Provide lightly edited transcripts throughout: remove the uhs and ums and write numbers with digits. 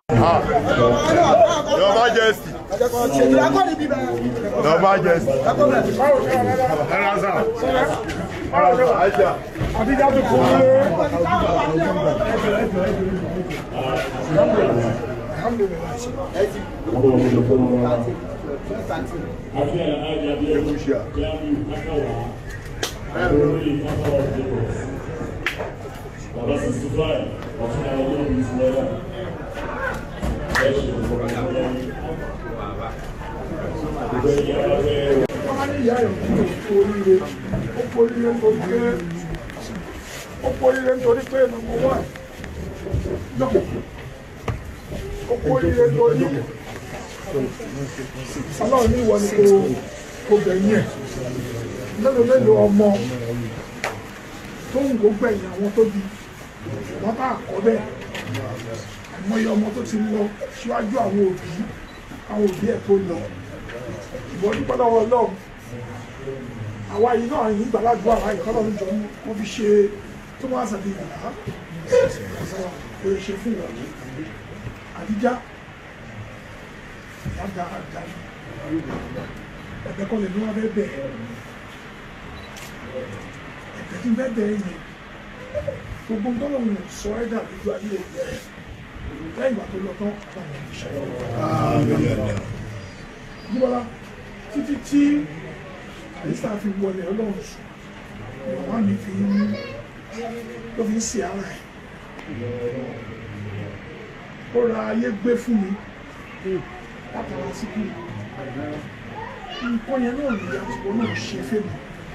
Your Majesty. Your Majesty. Ọlọ́run ní ìwọ ni kò gbẹ̀yìn ẹ̀ mélòó ọmọ tó ń kó gbẹ̀yìn àwọn tó di wọ́n bá kọ́ bẹ́ẹ̀ àìmọye ọmọ tó ti lọ síwájú àwọn òbí ẹ̀ tó lọ ìwọ nípa lọ́wọ́ Ọlọ́run àwa yìí náà yìí gbàlagbọ́ àwa ìkọ́lọ́run jọ wọ́n fi ṣe tó wọ́n àṣàdé ìgbà kò ṣe fún wọn àdíjá ìyá dáadáa ẹ̀bẹ̀ kan lè ní wọ́n fẹ́ bẹ̀ ẹ̀bẹ̀ tí fẹ́ bẹ̀ yẹn gbogbo ńtọ́lọ́run sọ ẹ́dà lójú ayé ẹ̀ lẹ́yìn ìgbà tó lọ tán àbáwọn ìṣẹ̀lẹ̀ níbọ̀lá títí tí àyíṣà fi wọlé Ọlọ́run sùn ìwọ̀n wá mi fi ló fi ń ṣe ara ẹ̀ ó ra ayé gbé fún mi látara síkú nǹkan yẹn náà nìyà tí wọn náà ṣe fèmí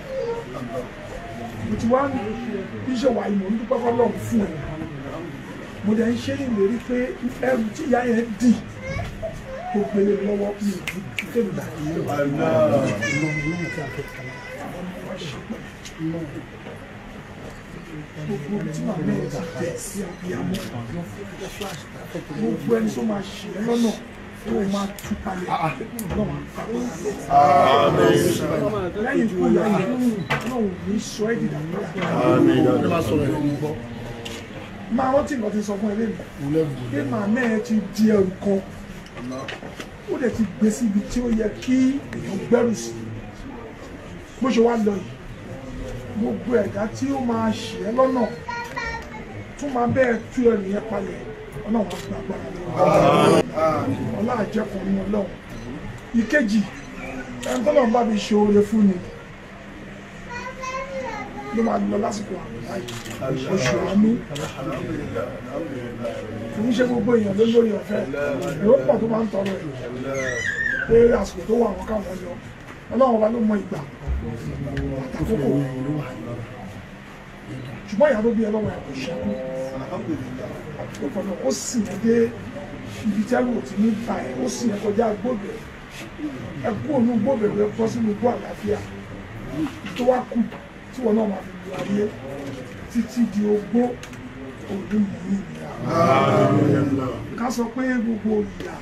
mo ti wá bí ṣe wà ìmọ̀ ń dúpẹ́ fọlọ́run fún ẹ̀ mo dẹ̀ ń ṣe ìlérí pé ẹrù tí ìyá yẹn dì tó gbélé lọ́wọ́ mi ò ní tèmi gbà gbogbo tí màmá ẹ̀ ti bẹ̀ sí àbíyamọ́ gbogbo ẹni tó máa ṣe é lọ́nà tó máa tú palẹ̀ lọ́wọ́ lẹ́yìn ikú ìyá yẹn náà ní sọ ẹ́ dìdà máa rántí nǹkan ti sọ fún ẹ lẹ́nu pé màmá ẹ ti di ẹrù kan ó dẹ̀ ti gbé síbi tí ó yẹ kí èèyàn gbẹ́rù sí bó ṣe wá lọ yìí gbogbo ẹ̀dá tí ó máa ṣe ẹ́ lọ́nà tó máa bẹ́ẹ̀ tú ẹrù yẹn palẹ̀ ọlọ́run á gba agbára lọ́wọ́ ọlá àjẹkùn ní ọlọ́run ìkejì ẹni tọ́lọ́run bá fi ṣe oore fún ni ló máa lọ lásìkò àmì oṣù àánú kì í ṣe gbogbo èèyàn ló lórí ọ̀fẹ́ èrò pọ̀ tó máa ń tọrọ ẹ̀ pé àsìkò tó wà wọn káwọn lọ ọlọ́run wa ló mọ ìgbà àtàkókò ṣùgbọ́n ìyá tó bí ẹ lọ́wọ́ ẹ̀ kò ṣẹ́kù ọ̀pọ̀lọpọ̀ ó sì ẹ́ dé ibi tí ẹrù ti ní ta ẹ̀ ó sì ẹ́ kọjá gbòbẹ̀ ẹ kú òun gbòbẹ̀ rẹ bọ́ sínú igbó àlàáfíà tó wá kù tí wọn náà máa fi lu ayé títí di ogbó òní mú ìyá ká sọ pé gbogbo ìyà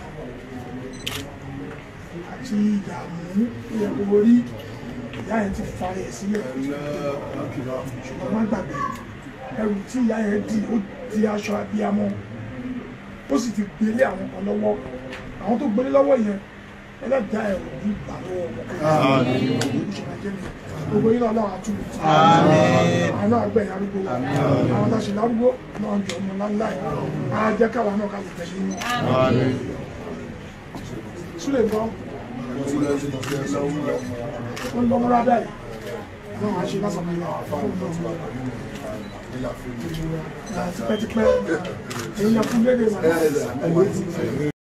àti ìdààmú ìyẹ̀wò orí ìyá yẹn ti fa ẹ̀ sílẹ̀ ṣùgbọ́n má gbàgbé ẹrù tí ìyá yẹn ó di aṣọ abiyamọ ó sì ti gbélé àwọn kan lọ́wọ́ àwọn tó gbélé lọ́wọ́ yẹn ẹlẹ́dàá ẹ̀rọ ní ìgbà lọ́wọ́ wọn gbogbo yìí náà lọ́wọ́ àtúntò àwọn náà gbẹ̀yìn arúgbó àwọn aláṣẹ lárúgbó náà jọ ọmọ láńláì á jẹ́ káwa náà ká lè tẹ̀lé wọn. Súlẹ̀ gbọ́ wọ́n lọ múra bẹ́ẹ̀ náà wọ́n á ṣe lásán fún tipẹ́tipẹ́ èèyàn fún lédè wọn.